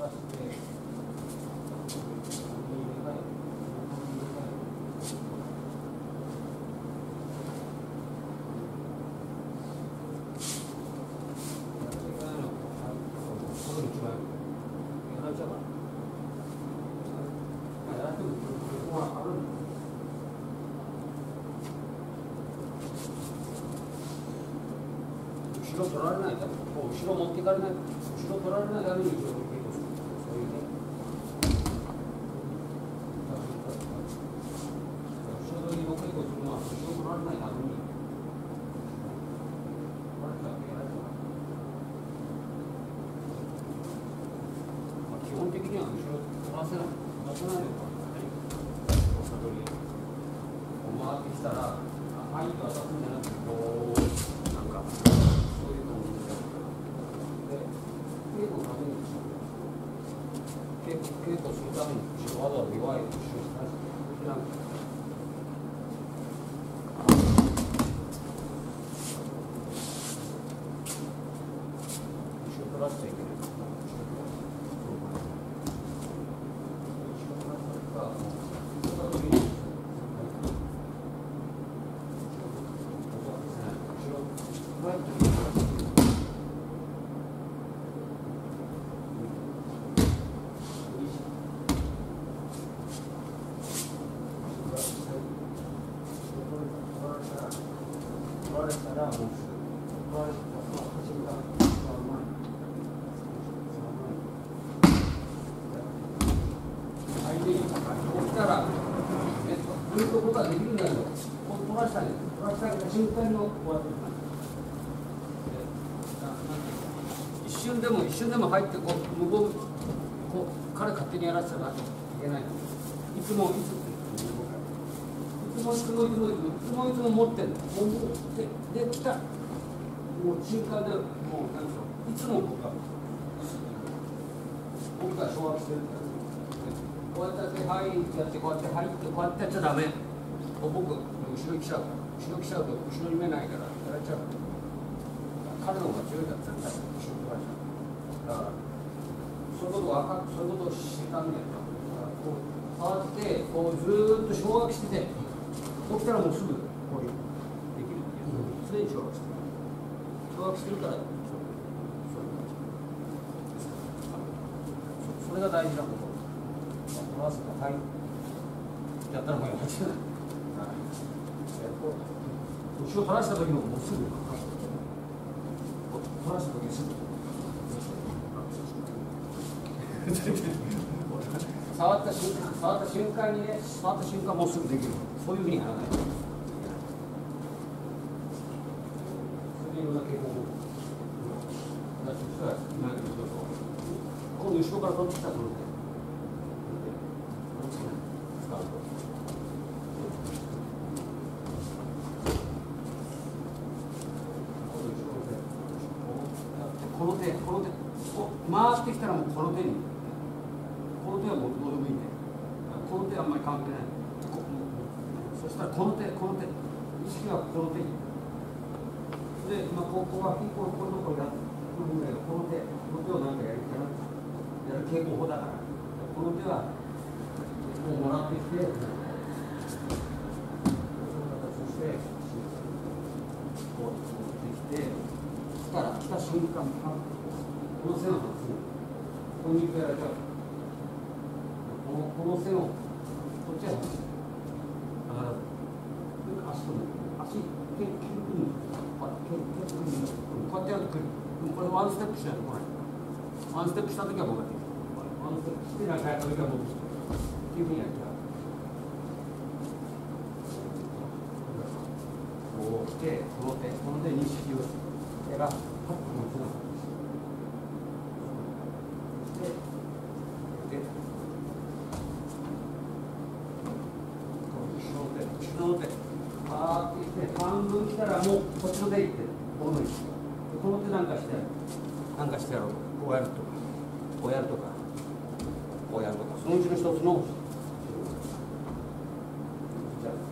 後ろ取られないために、後ろ持っていかれない、後ろ取られないために後ろに結構する、そういうね。後ろ取りを結構するのは、後ろ取られないために。基本的には後ろ取らせない、出さないのか。回ってきたら、はいと当たるんじゃなくて、こう、なんか、そういう感じで。で、稽古のために、稽古するために、わざわざ弱い後ろに出して、なんか。後ろ取らせちゃいけない。一瞬でも入ってこう向こうこう彼勝手にやらせたらいけないの。いつも持ってんの。で来た。もう瞬間でもうなんでしょう。いつも僕が掌握してるから。こうやってはいやってこうやって入ってこうやってやっちゃダメ。僕後ろに来ちゃうから。後ろに来ちゃうと後ろに見えないからやられちゃう。彼の方が強いから絶対後ろに来ちゃう。だからそういうことをしてたんだよ。こう触ってこうずーっと掌握してて、起きたらもうすぐこういうできるっていう。常に掌握してる。掌握してるから、それが大事なこと。取らせたはいやったらもうやってない。後ろ取らせた時ももうすぐ取らせた時にすぐ。触った瞬間にね、触った瞬間もうすぐできる。そういうふうにやらない。そういうような傾向も。今度後ろから取ってきたところで。使うと。この手、回ってきたらもうこの手に。この手はもうどうでもいいんで、この手はあんまり関係ない。そしたらこの手、意識はこの手に。で、ここは結構このところやるんだけど、この手をなんかやる傾向法だから、この手はもうもらってきて、こういう形して、こう持ってきて、来た瞬間、この線を外す。ここにやられちゃう。この線をこっちへ外す。だから足と結構こうやってやると来る。これワンステップしないと来ない。ワンステップしたときは僕ができる。ワンステップしてなんかやったときは僕がっていうふうにやっちゃう。こう来て、この手認識を手がパッと持ちなさい。半分来たらもうこっちの手行ってこの手なんかしてやろう。こうやるとかこうやるとかこうやるとか、そのうちの一つの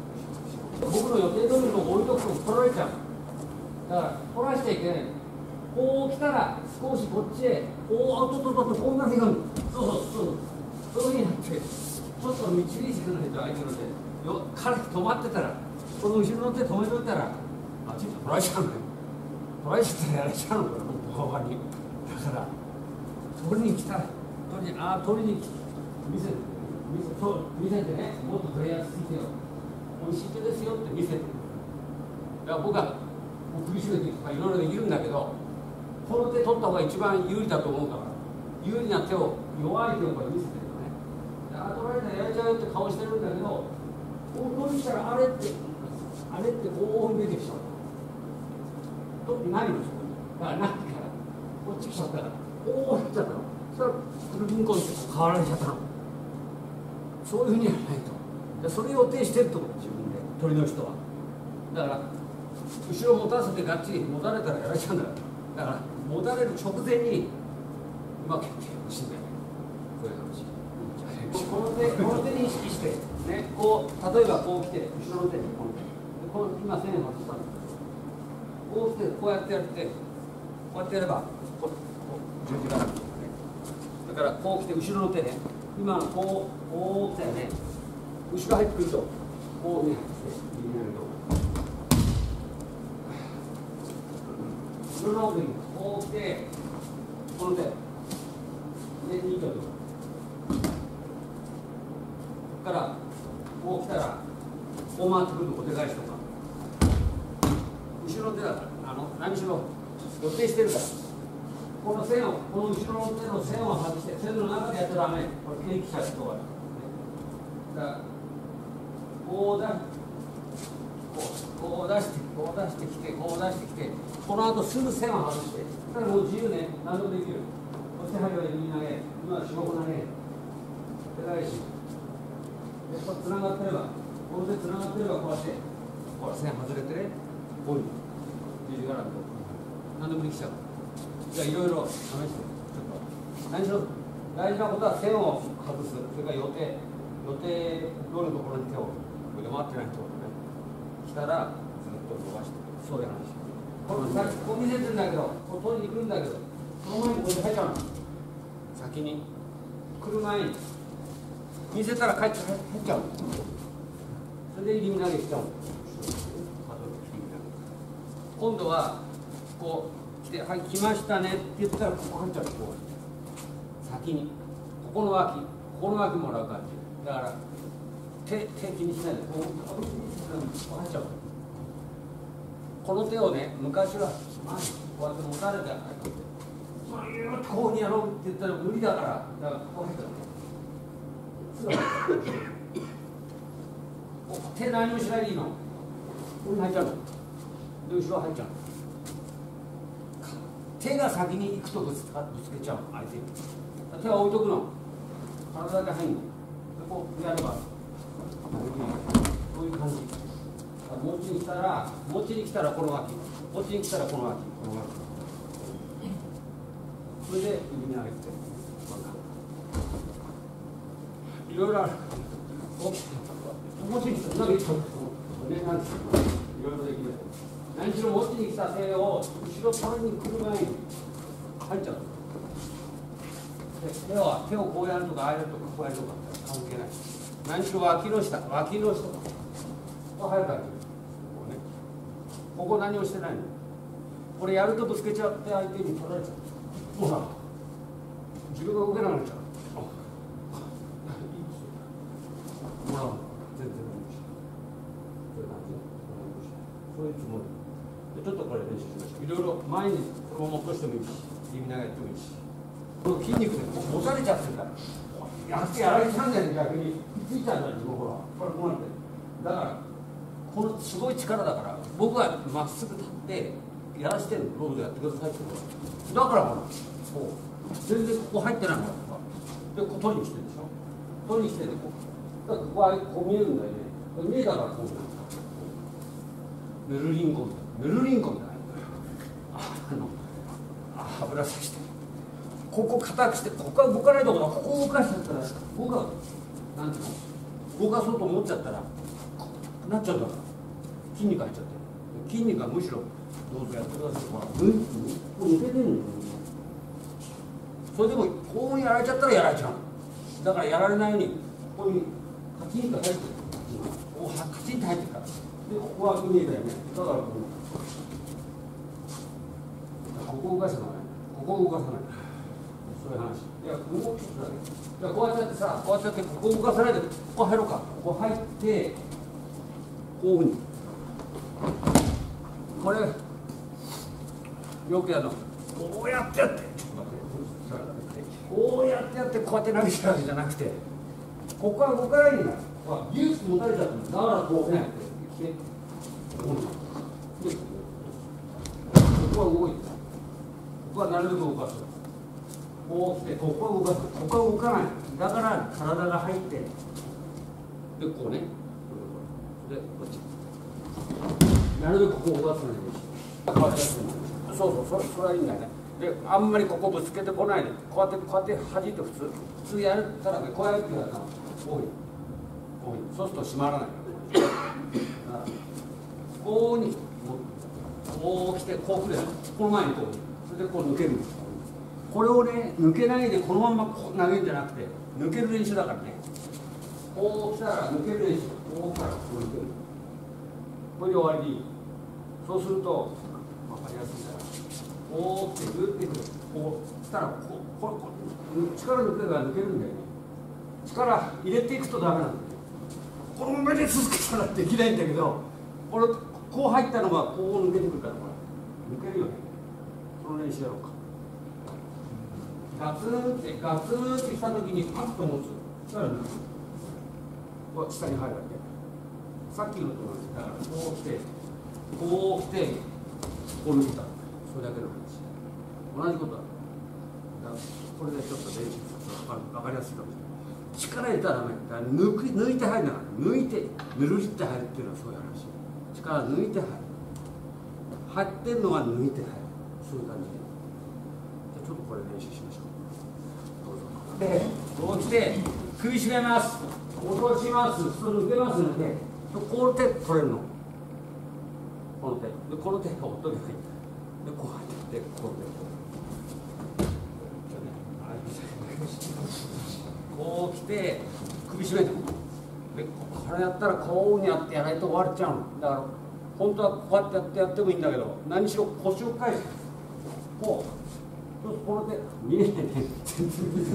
僕の予定通りの置いとくと取られちゃう。だから取らせちゃいけない。 こう来たら少しこっちへ、おっとっとっと、こんな手がそういうふうになって、ちょっと導いてくれないと相手の手よ、彼止まってたら、この後ろの手止めといたら、あっちに取られちゃうのよ。取られちゃったらやられちゃうのよ、ボコボコに。だから、取りに来たら、取りに見せてね、もっと取りやすい手よ。美味しい手ですよって見せて。だから僕は首絞めてとかいろいろできるんだけど、この手取った方が一番有利だと思うから、有利な手を、弱い手をこれ見せてるのね。取られたらやれちゃうよって顔してるんだけど、こうしたらあれってこう出てきちゃう。取ってないのそこに。だからないから、こっち来ちゃったから、おおっちゃったの。そしたら、リンコンって変わられちゃったの。そういうふうにやらないと。それを予定してると思う、自分で、鳥の人は。だから、後ろ持たせてがっちり持たれたらやられちゃうんだから。だから、持たれる直前に、うまくやってほしいんだよね。こういう話。この手に意識して、ね、こう、例えばこう来て、後ろの手にこの手。今、線を外したんだけど、こう来て、こうやってやって、こうやってやれば、こう、十字架なんですよね。だから、こう来て、後ろの手ね。今のこう来たよね。後ろ入ってくると、こうね、右になると。後ろの奥にこう来て、この手。で、2挙と。ここから、こう来たら、こう回ってくると、小手返しとか。後ろの手だから、何しろ予定してるから。この線を、この後ろの手の線を外して、線の中でやっちゃダメ。これ、景気者とか。だから、こう出してきて、こう出してきて、この後すぐ線を外して、そしたらもう自由ね、何でもできる。そして、針は右投げ、今は四股投げ、手返し。で、こうつながってれば、この手つながってれば、こうやって、これ線外れてね、こういう十字架なんで、何でもできちゃう。じゃあいろいろ試して、ちょっと何しろ大事なことは線を外す、それから予定通りのところに手を、これで回ってないところね、来たらずっと伸ばして、そういう話。こう見せてるんだけど、こう取りに来るんだけど、その前にこれで入っちゃうの。先に来る前に見せたら入っちゃうの。それでリン投げしちゃうの。今度はこう来て、はい、来ましたねって言ったら、ここ入っちゃうの。こう先にここの脇もらう感じだから、手気にしないで、こう入っちゃう。この手をね、昔は前にこうやって持たれて入ってて、こうにやろうって言ったら無理だから、だからこう入っちゃう。手何もしないでいいの。ここに入っちゃうの。で後ろ入っちゃう。手が先に行くとぶつけちゃうの、相手に。手は置いとくの。体だけ入るの。でこうやれば、こういう感じ。持ちに来たらこの脇、こっちに来たらこの脇、それで右に上げて、いろいろある。持ちに来たら、いろいろできる。何しろ持ちに来た手を後ろ取りに来る前に入っちゃう。手をこうやるとか、ああやるとか、こうやるとか関係ない。何しろ脇の下、ここ入るから。ここ何もしてないの。これやるとぶつけちゃって相手に取られちゃう。ほら、自分が動けなくなっちゃう。ほら、全然ないし。そういうつもり。ちょっとこれ練習しましょう。いろいろ前にこのまま落としてもいいし、指ながらやってもいいし。この筋肉で押されちゃってるから。やられちゃうんだよね、逆に。ついちゃうんだよ、自分ほら。これこうなって。だから。このすごい力だから、僕はまっすぐ立ってやらしてるの、ロードでやってくださいってことだからほら、全然ここ入ってないのとか、でここ取りに来てるでしょ、取りに来てて、だからここはこう見えるんだよね、見えたからこうなんだ、ヌルリンコみたいな、油さして、ここ硬くして、ここは動かないところ、ここ動かしちゃったら、僕はなんていうの、動かそうと思っちゃったら、なっちゃうんだから、筋肉入っちゃってる。筋肉はむしろどうぞやってください。ほら、ここ抜けてるのよ。それでもこうやられちゃったらやられちゃう。だからやられないようにここにカチンと入ってる。こうカチンと入ってるから。でここは見えたよね。だからここ動かさない。ここ動かさない。そういう話。いや動きだね。いやこうやってやってさ、こうやってやってここ動かさないでここ入ろうか。ここ入ってこういうふうに。これよくやるの。こうやってやって。こうやってやってこうやって投げてるわけじゃなくて、ここから動かないんだ。技術持たれちゃったんだ。だからこうね、でここは動いて、ここはなるべく動かす。こう来て、ここは動かす。ここは動かない。だから体が入って、でこうね、でこっち。なるべくここを動かすのにそうそう、それはいいんだよね。で、あんまりここぶつけてこないで、こうやって弾いて普通やったらね、こうやってやったらこういうそうすると閉まらない。こうにこう来てこう来る。この前にこう、それでこう抜けるんです。これをね、抜けないでこのままこう投げるんじゃなくて、抜ける練習だからね。こう来たら抜ける練習。こう来たらこう抜ける。これで終わりでいい。そうすると分かりやすいから、こうってグッてくる。こうしたらこう力抜けが抜けるんだよね。力入れていくとダメなんだよ。このままで続けたらできないんだけど、これこう入ったのがこう抜けてくるから、これ抜けるよね。その練習やろうか。ガツンってきた時にパッと持つ。そしたら抜く。こう下に入るわけ。さっきのと同じだから、こう来てこう抜けた。それだけの話。同じことだ。これでちょっと練習すると分かりやすいかもしれない。力入れたらダメ。だから抜いて入るんだから、抜いてぬるりって入るっていうのはそういう話。力抜いて入る。入ってんのが抜いて入る。そういう感じで。じゃあちょっとこれ練習しましょう。どうぞ。で、こう来て首絞めます。落とします。それ抜けますので、この手取れるの。この手で、この手が音に入ってでこう入ってこうでこう来て首絞めてでこれやったらこうにやってやらないと終わっちゃうの。だから本当はこうやってやってもいいんだけど、何しろ腰を返してこうこの手見えないね。全然見えない。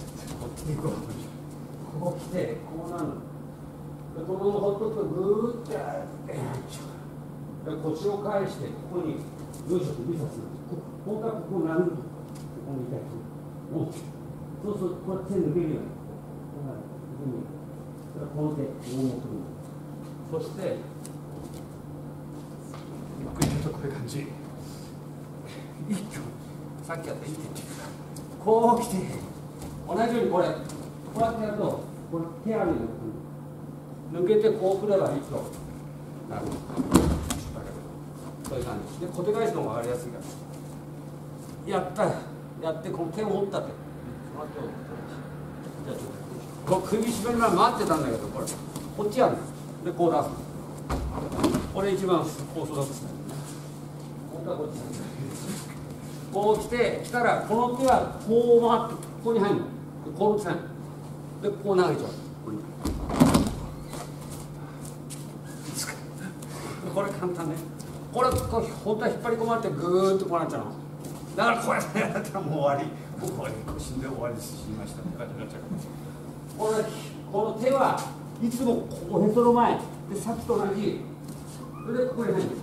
こう来てこうなるの。でこのままほっとくとぐーってやって腰を返してここによいしょと指さす。本当はここになるとここにいたいと。そうするとこうやって手抜けるようにこの手を持ってくる。そしてゆっくりとこういう感じ。一挙さっきやった1.9こう来て同じようにこうやってやるとこれ手あるように抜けてこうくればいいとなる。そういう感じで小手返しの方が分かりやすいから。やってこの手を持った手。じゃあちょっとこう首絞める前待ってたんだけど、こっちやるんでこう出す。これ一番オーソドックスだよね。本当はこっち。こう来たらこの手はこう回ってここに入るの。この線でこう投げちゃう。これ簡単ね。これ本当は引っ張り込まれてグーッとこうなっちゃうの。だからこうやってやったらもう終わり。もう死んで終わり死にましたって感じになっちゃう。この手はいつもここへその前でさっきと同じ。それでここに入る。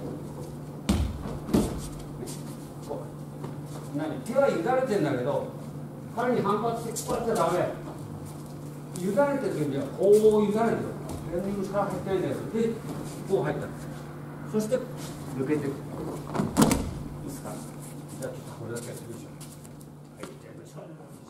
手は委ねてるんだけど、彼に反発してこうやっちゃダメ。委ねてる時にはこう委ねてる。レンディング力入ってないんだけど、でこう入った。そして抜けていく。いいですか。じゃあちょっとこれだけやってみましょう。はい、じゃあやりましょう。